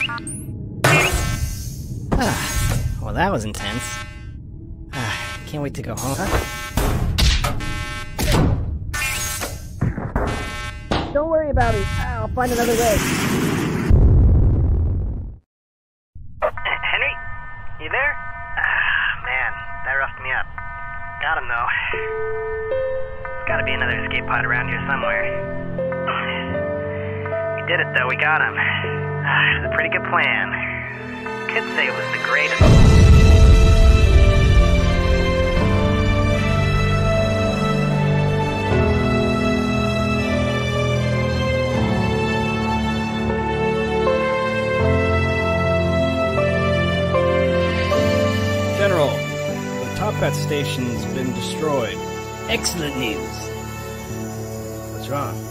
Well, that was intense. Can't wait to go home. Don't worry about it. I'll find another way. Henry? You there? Man, that roughed me up. Got him, though. There's gotta be another escape pod around here somewhere. We did it, though. We got him. It was a pretty good plan. Could say it was the greatest. General, the Toppat station's been destroyed. Excellent news. What's wrong?